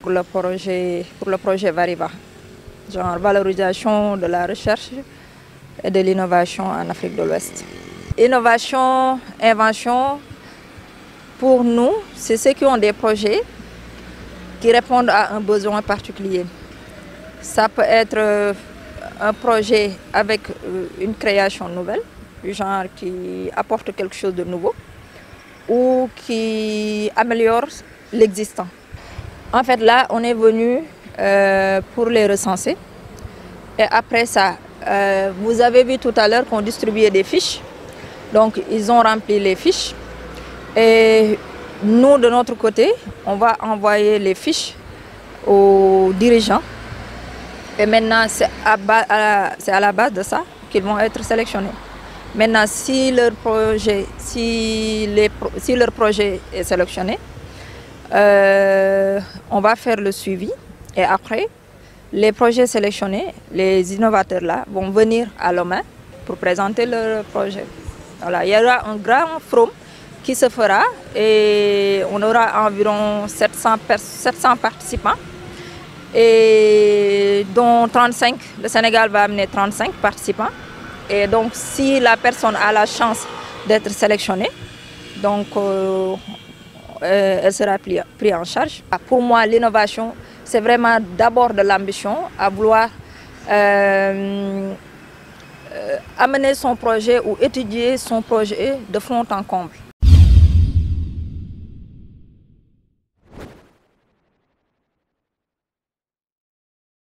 Pour le projet Variva, genre valorisation de la recherche et de l'innovation en Afrique de l'Ouest. Innovation, invention, pour nous, c'est ceux qui ont des projets qui répondent à un besoin particulier. Ça peut être un projet avec une création nouvelle, genre qui apporte quelque chose de nouveau ou qui améliore l'existant. En fait, là, on est venu pour les recenser. Et après ça, vous avez vu tout à l'heure qu'on distribuait des fiches. Donc, ils ont rempli les fiches. Et nous, de notre côté, on va envoyer les fiches aux dirigeants. Et maintenant, c'est à la base de ça qu'ils vont être sélectionnés. Maintenant, si leur projet est sélectionné, on va faire le suivi. Et après, les projets sélectionnés, les innovateurs là, vont venir à Lomé pour présenter leur projet. Voilà, il y aura un grand forum qui se fera et on aura environ 700 participants. Et dont 35, le Sénégal va amener 35 participants. Et donc, si la personne a la chance d'être sélectionnée, donc elle sera prise en charge. Pour moi, l'innovation, c'est vraiment d'abord de l'ambition à vouloir amener son projet ou étudier son projet de fond en comble.